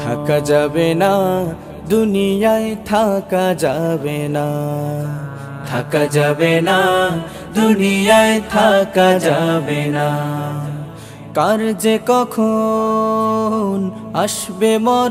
থাকা যাবে না দুনিয়ায়, থাকা যাবে না, থাকা যাবে না দুনিয়ায়, থাকা যাবে না। কার যে কখন আসবে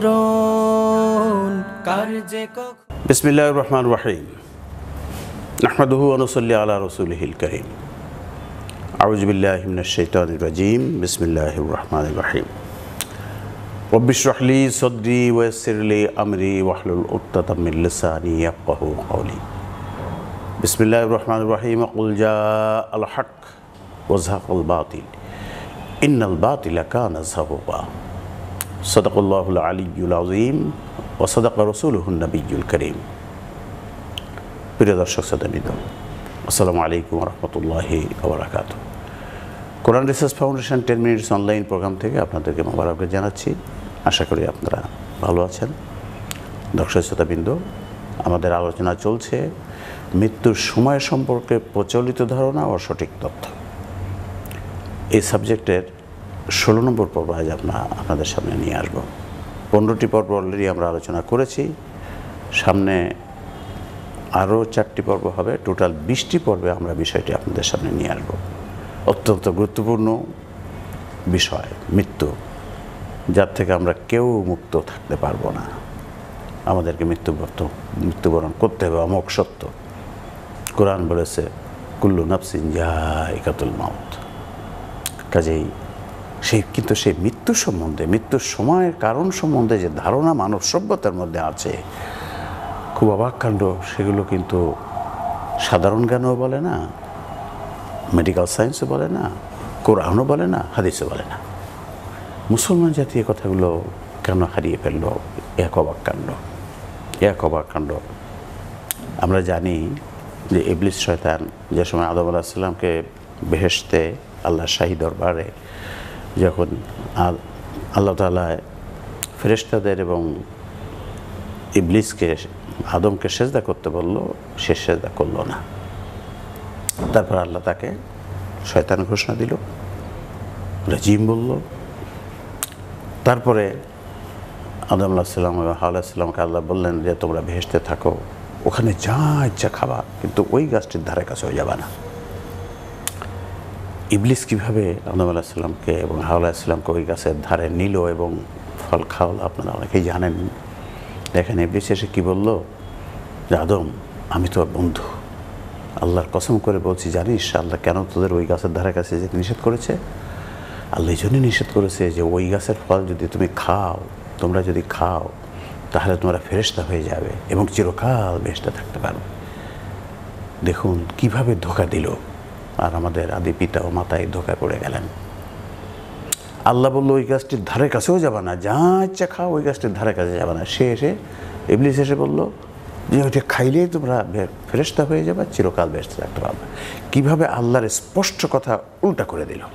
মরণ, কার যে কখন। বিসমিল্লাহির রহমানির রহিম। নাহমাদুহু ওয়া নুসাল্লি আলা রাসূলিহিল কারীম। আউযু বিল্লাহি মিনাশ শাইতানির রাজীম। বিসমিল্লাহির রহমানির রহিম। রব্বি ইশরাহ লি সাদরি ওয়া ইয়াসসির লি আমরি ওয়াহলুল উকদাতাম মিন লিসানি ইয়াফকাহু কওলি। বিসমিল্লাহির রহমানির রহিম। কুল জাআল হক ওয়া যাহাকাল বাতিল ইন্নাল বাতিলা কানা যাহুকা। সাদাকাল্লাহুল আলিয়্যুল আযীম ওয়া সাদাকা রাসূলুহুন নবিয়্যুল কারীম। প্রিয় দর্শক শ্রোতাবৃন্দ, আসসালামু আলাইকুম ওয়া রাহমাতুল্লাহি ওয়া বারাকাতুহু। Quran research foundation 10 minutes online program থেকে আপনাদেরকে মোবারকবাদ জানাচ্ছি। আশা করি আপনারা ভালো আছেন। দর্শক শ্রোতাবৃন্দ, আমাদের আলোচনা চলছে মৃত্যুর সময় সম্পর্কে প্রচলিত ধারণা ও সঠিক তথ্য। এই সাবজেক্টের 16 নম্বর পর্ব আজ আপনাদের সামনে নিয়ে আসব। 15টি পর্ব অলরেডি আমরা আলোচনা করেছি, সামনে আরও 4টি পর্ব হবে। টোটাল 20টি পর্বে আমরা বিষয়টি আপনাদের সামনে নিয়ে আসব। অত্যন্ত গুরুত্বপূর্ণ বিষয় মৃত্যু, যার থেকে আমরা কেউ মুক্ত থাকতে পারবো না। আমাদেরকে মৃত্যুবরণ করতে হবে, অমোঘ সত্য। কোরআন বলেছে কুল্লু নাফসিন যায়িকাতুল মাউত। কাজেই কিন্তু সেই মৃত্যুর সম্বন্ধে, মৃত্যুর সময়ের কারণ সম্বন্ধে যে ধারণা মানব সভ্যতার মধ্যে আছে, খুব অবাক কাণ্ড। সেগুলো কিন্তু সাধারণ জ্ঞানও বলে না, মেডিকেল সায়েন্সও বলে না, কোরআনও বলে না, হাদিসও বলে না। মুসলমান জাতি এই কথাগুলো কেন হারিয়ে ফেললো? এক অবাক কাণ্ড, এক অবাক কাণ্ড। আমরা জানি যে ইবলিস শয়তান যে সময় আদম আলাইহিস সালামকে বেহেশতে আল্লাহর শাহী দরবারে যখন আল্লাহ তাআলা ফেরেশতাদের এবং ইবলিসকে আদমকে সেজদা করতে বলল, সে সেজদা করলো না। তারপর আল্লাহ তাকে শয়তান ঘোষণা দিল, রাজিম বলল। তারপরে আদম আলাইহিস সালাম এবং হাওয়া আলাইহিস সালামকে আল্লাহ বললেন যে তোমরা বেহেশতে থাকো, ওখানে যা ইচ্ছা খাবা, কিন্তু ওই গাছটির ধারে কাছেও যাবা না। ইবলিস কীভাবে আদম আলাইহিস সালামকে এবং হাওয়া আলাইহিস সালামকে ওই গাছের ধারে নিল এবং ফল খাওয়ালো আপনারা অনেকেই জানেন। দেখেন, ইবলিস এসে কী বলল যে আদম, আমি তোর বন্ধু, আল্লাহর কসম করে বলছি, জানিস আল্লাহ কেন তোদের ওই গাছের ধারে কাছে যেতে নিষেধ করেছে? আল্লাহ এই জন্যই নিষেধ করেছে যে ওই গাছের ফল যদি তুমি খাও, তোমরা যদি খাও, তাহলে তোমরা ফেরেশতা হয়ে যাবে এবং চিরকাল বেহেশতে থাকতে পারবে। দেখুন কিভাবে ধোঁকা দিল, আর আমাদের আদি পিতা ও মাতা এই ধোঁকায় পড়ে গেলেন। আল্লাহ বললো ওই গাছটির ধারে কাছেও যাবে না, যা ইচ্ছা খাও, ওই গাছটির ধারে কাছে যাবে না। সে এসে ইবলিস এসে বলল যে ওইটা খাইলেই তোমরা ফেরেশতা হয়ে যাবে, চিরকাল বেহেশতে থাকতে পারবে। কীভাবে আল্লাহর স্পষ্ট কথা উল্টা করে দিল।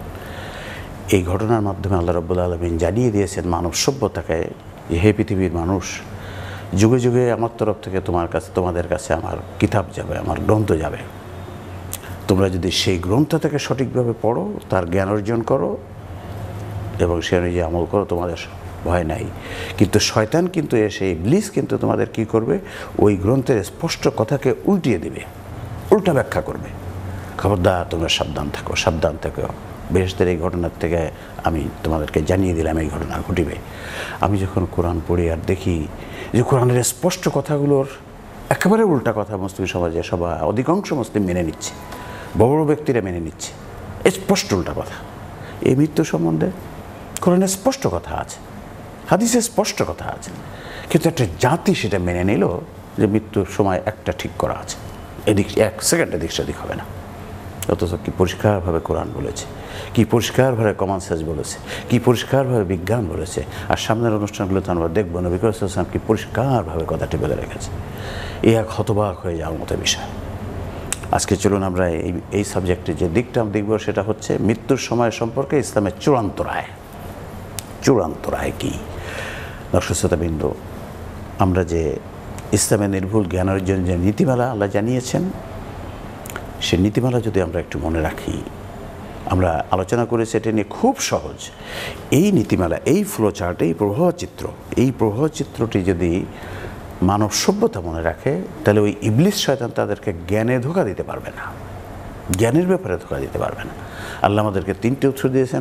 এই ঘটনার মাধ্যমে আল্লাহ রাব্বুল আলামিন জানিয়ে দিয়েছেন মানব সভ্যতাকে যে হে পৃথিবীর মানুষ, যুগে যুগে আমার তরফ থেকে তোমাদের কাছে আমার কিতাব যাবে, আমার গ্রন্থ যাবে। তোমরা যদি সেই গ্রন্থ থেকে সঠিকভাবে পড়ো, তার জ্ঞান অর্জন করো এবং সে অনুযায়ী আমল করো, তোমাদের ভয় নাই। কিন্তু শয়তান কিন্তু এসে, ইবলিস কিন্তু তোমাদের কি করবে? ওই গ্রন্থের স্পষ্ট কথাকে উল্টিয়ে দিবে, উল্টা ব্যাখ্যা করবে। খবরদার তোমরা সাবধান থাকো, সাবধান থাকো। বেহেশতের এই ঘটনার থেকে আমি তোমাদেরকে জানিয়ে দিলাম এই ঘটনা ঘটিবে। আমি যখন কোরআন পড়ি আর দেখি যে কোরআনের স্পষ্ট কথাগুলোর একেবারে উল্টা কথা মুসলিম সমাজে সবাই, অধিকাংশ মুসলিম মেনে নিচ্ছে, বড় বড় ব্যক্তিরা মেনে নিচ্ছে, স্পষ্ট উল্টা কথা। এই মৃত্যু সম্বন্ধে কোরআনে স্পষ্ট কথা আছে, হাদিসে স্পষ্ট কথা আছে, কিন্তু একটা জাতি সেটা মেনে নিল যে মৃত্যুর সময় একটা ঠিক করা আছে, এদিক 1 সেকেন্ড এদিক সেদিক হবে না। অথচ কি পরিষ্কারভাবে কোরআন বলেছে, কি পরিষ্কারভাবে কমন সেন্স বলেছে, কি পরিষ্কারভাবে বিজ্ঞান বলেছে। আর সামনের অনুষ্ঠানগুলোতে আমরা দেখবো নবী করিম সাল্লাল্লাহু আলাইহি ওয়াসাল্লাম কি পরিষ্কারভাবে কথাটি বলে রেখেছে। এই এক হতবাক হয়ে যাওয়ার মতো বিষয়। আজকে চলুন আমরা এই সাবজেক্টে যে দিকটা দেখব, সেটা হচ্ছে মৃত্যুর সময় সম্পর্কে ইসলামের চূড়ান্ত রায়। চূড়ান্ত রায় কী? দর্শক শ্রোতাবৃন্দ, আমরা যে ইসলামের নির্ভুল জ্ঞান অর্জন যে নীতিমালা আল্লাহ জানিয়েছেন, সে নীতিমালা যদি আমরা একটু মনে রাখি, আমরা আলোচনা করেছি এটা নিয়ে, খুব সহজ। এই নীতিমালা, এই ফ্লোচার্ট, এই প্রবাহচিত্রটি যদি মানব সভ্যতা মনে রাখে, তাহলে ওই ইবলিস শয়তান তাদেরকে জ্ঞানে ধোঁকা দিতে পারবে না, জ্ঞানের ব্যাপারে ধোঁকা দিতে পারবে না। আল্লাহ আমাদেরকে 3টে উৎস দিয়েছেন,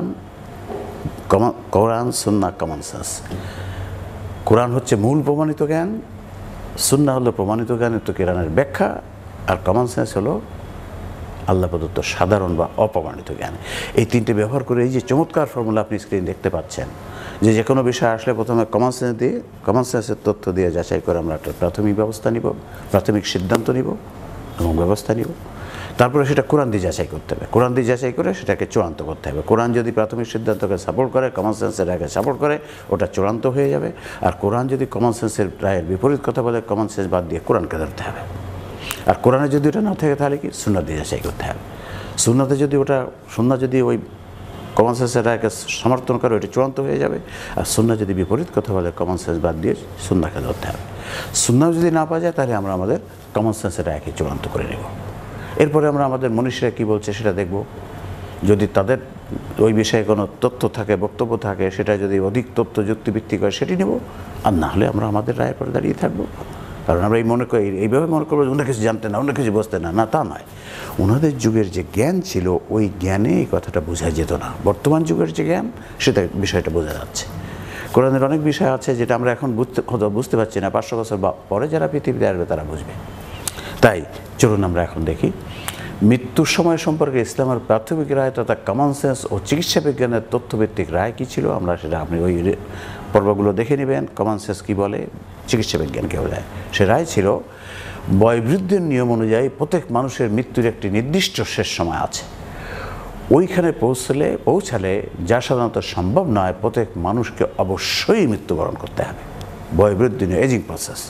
কোরআন, সুন্নাহ, কমন সেন্স। কোরআন হচ্ছে মূল প্রমাণিত জ্ঞান, সুন্নাহ হলো প্রমাণিত জ্ঞানের তো কোরআনের ব্যাখ্যা, আর কমন সেন্স হলো আল্লাহ প্রদত্ত সাধারণ বা অপ্রমাণিত জ্ঞান। এই 3টে ব্যবহার করে এই যে চমৎকার ফর্মুলা আপনি স্ক্রিন দেখতে পাচ্ছেন, যে কোনো বিষয় আসলে প্রথমে কমন সেন্সের তথ্য দিয়ে যাচাই করে আমরা একটা প্রাথমিক ব্যবস্থা নিব, প্রাথমিক সিদ্ধান্ত নিব এবং ব্যবস্থা নিব। তারপরে সেটা কোরআন দিয়ে যাচাই করতে হবে, কোরআন দিয়ে যাচাই করে সেটাকে চূড়ান্ত করতে হবে। কোরআন যদি প্রাথমিক সিদ্ধান্তকে সাপোর্ট করে, কমন সেন্সের রায়কে সাপোর্ট করে, ওটা চূড়ান্ত হয়ে যাবে। আর কোরআন যদি কমন সেন্সের রায়ের বিপরীত কথা বলে, কমন সেন্স বাদ দিয়ে কোরআনকে ধরতে হবে। আর কোরআনে যদি ওটা না থাকে তাহলে কি সুন্নাহ দিয়ে যাচাই করতে হবে। সুন্নাহ যদি ওই কমন সেন্সের রায়কে সমর্থন করে, ওইটা চূড়ান্ত হয়ে যাবে। আর সুন্নাহ যদি বিপরীত কথা বলে, কমন সেন্স বাদ দিয়ে সুন্নাহকে ধরতে হবে। সুন্নাহ যদি না পাওয়া যায়, তাহলে আমরা আমাদের কমন সেন্সের রায়কে চূড়ান্ত করে নেব। এরপরে আমরা আমাদের মনীষীরা কী বলছে সেটা দেখব। যদি তাদের ওই বিষয়ে কোনো তথ্য থাকে, বক্তব্য থাকে, সেটা যদি অধিক তথ্য যুক্তিভিত্তিক হয় সেটি নেব, আর না হলে আমরা আমাদের রায়ের পরে দাঁড়িয়ে থাকবো। কারণ আমরা এইভাবে মনে করবো অন্য কিছু জানতে না, অন্য কিছু বুঝতে না, তা নয়। ওনাদের যুগের যে জ্ঞান ছিল, ওই জ্ঞানে এই কথাটা বোঝা যেত না। বর্তমান যুগের যে জ্ঞান, সেটা বিষয়টা বোঝা যাচ্ছে। কোরআনের অনেক বিষয় আছে যেটা আমরা এখন বুঝতে পারছি না, 500 বছর পরে যারা পৃথিবীতে আসবে তারা বুঝবে। তাই চলুন আমরা এখন দেখি মৃত্যুর সময় সম্পর্কে ইসলামের প্রাথমিক রায় তথা কমন সেন্স ও চিকিৎসা বিজ্ঞানের তথ্যভিত্তিক রায় কী ছিল। আমরা সেটা আপনি ওই পর্বগুলো দেখে নেবেন। কমন সেন্স কী বলে, চিকিৎসা বিজ্ঞান কী বলে। সে রায় ছিল, বয়োবৃদ্ধির নিয়ম অনুযায়ী প্রত্যেক মানুষের মৃত্যুর একটি নির্দিষ্ট শেষ সময় আছে। ওইখানে পৌঁছালে যা সাধারণত সম্ভব নয়, প্রত্যেক মানুষকে অবশ্যই মৃত্যুবরণ করতে হবে। বয়োবৃদ্ধি নিয়ে এজিং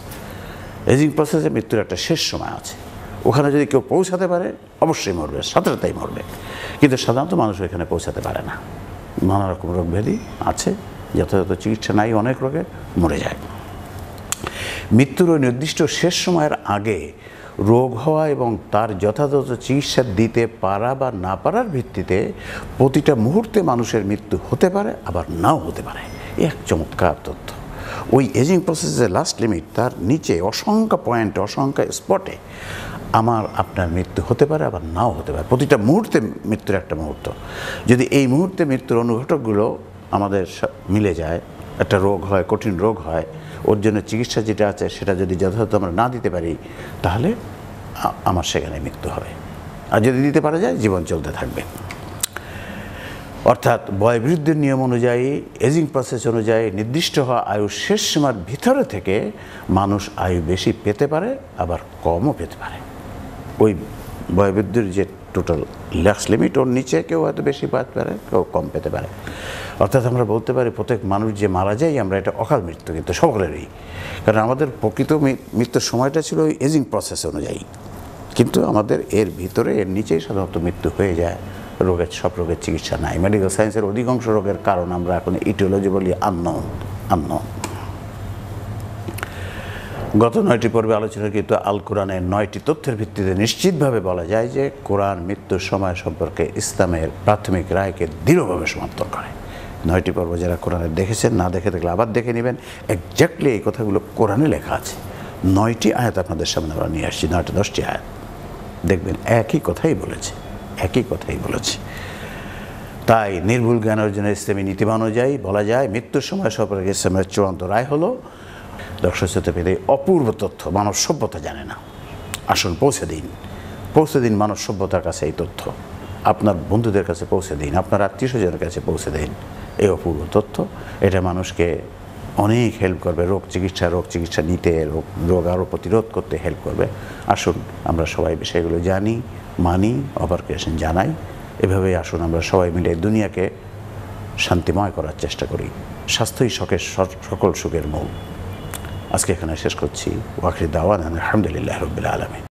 প্রসেসে মৃত্যুর একটা শেষ সময় আছে। ওখানে যদি কেউ পৌঁছাতে পারে, অবশ্যই মরবে, সাথেই মরবে। কিন্তু সাধারণত মানুষ ওইখানে পৌঁছাতে পারে না। নানা রকম রোগ ব্যাধি আছে, যথাযথ চিকিৎসা নাই, অনেক রোগে মরে যায়। মৃত্যুর ওই নির্দিষ্ট শেষ সময়ের আগে রোগ হওয়া এবং তার যথাযথ চিকিৎসা দিতে পারা বা না পারার ভিত্তিতে প্রতিটা মুহূর্তে মানুষের মৃত্যু হতে পারে, আবার নাও হতে পারে। এক চমৎকার তথ্য। ওই এজিং প্রসেসের লাস্ট লিমিট, তার নিচে অসংখ্য পয়েন্ট, অসংখ্য স্পটে আপনার মৃত্যু হতে পারে, আবার নাও হতে পারে। প্রতিটা মুহূর্তে মৃত্যুর একটা মুহূর্ত। যদি এই মুহূর্তে মৃত্যুর অনুঘটকগুলো আমাদের মিলে যায়, একটা রোগ হয়, কঠিন রোগ হয়, ওর জন্য চিকিৎসা যেটা আছে সেটা যদি যথাযথ আমরা না দিতে পারি, তাহলে আমার সেখানে মৃত্যু হবে। আর যদি দিতে পারা যায়, জীবন চলতে থাকবে। অর্থাৎ বয়োবৃদ্ধির নিয়ম অনুযায়ী, এজিং প্রসেস অনুযায়ী নির্দিষ্ট হওয়া আয়ু শেষ সীমার ভিতরে থেকে মানুষ আয়ু বেশি পেতে পারে, আবার কমও পেতে পারে। ওই বয়োবৃদ্ধির যে টোটাল লাস্ট লিমিট, ওর নিচে কেউ হয়তো বেশি পেতে পারে, কেউ কম পেতে পারে। অর্থাৎ আমরা বলতে পারি প্রত্যেক মানুষ যে মারা যায়, আমরা এটা অকাল মৃত্যু কিন্তু সকলেরই। কারণ আমাদের প্রকৃত মৃত্যুর সময়টা ছিল ওই এজিং প্রসেস অনুযায়ী, কিন্তু আমাদের এর ভিতরে, এর নিচেই সাধারণত মৃত্যু হয়ে যায়। সব রোগের চিকিৎসা নাই। মেডিকেল সায়েন্সের অধিকাংশ রোগের কারণ আমরা এখন ইটিওলজি বলি আননোন। গত 9টি পর্বে আলোচনা কিন্তু আল কোরআনের 9টি তথ্যের ভিত্তিতে নিশ্চিতভাবে বলা যায় যে কোরআন মৃত্যুর সময় সম্পর্কে ইসলামের প্রাথমিক রায়কে দৃঢ়ভাবে সমর্থন করে। 9টি পর্ব যারা কোরআনে দেখেছেন, না দেখে থাকলে আবার দেখে নেবেন। এক্স্যাক্টলি এই কথাগুলো কোরআনে লেখা আছে। 9টি আয়াত আপনাদের সামনে আমরা নিয়ে আসছি, 10টি আয়াত দেখবেন একই কথাই বলেছে। তাই নির্ভুল জ্ঞান অর্জনের ইসলামী নীতিমালা অনুযায়ী বলা যায়, মৃত্যুর সময় সম্পর্কে ইসলামের চূড়ান্ত রায় হলো, দর্শক পেতে অপূর্ব তথ্য মানব সভ্যতা জানে না। আসুন পৌঁছে দিন মানব সভ্যতার কাছে এই তথ্য। আপনার বন্ধুদের কাছে পৌঁছে দিন, আপনার আত্মীয় স্বজনের কাছে পৌঁছে দিন এই অপূর্ব তথ্য। এটা মানুষকে অনেক হেল্প করবে, রোগ চিকিৎসা নিতে, রোগ আরও প্রতিরোধ করতে হেল্প করবে। আসুন আমরা সবাই বিষয়গুলো জানি, মানি, অপারকেশন জানাই। এভাবেই আসুন আমরা সবাই মিলে দুনিয়াকে শান্তিময় করার চেষ্টা করি। স্বাস্থ্যই সকল সুখের মূল। আজকে এখানে শেষ করছি। ওয়াখির দাওয়ানা আলহামদুলিল্লাহ রাব্বিল আলামিন।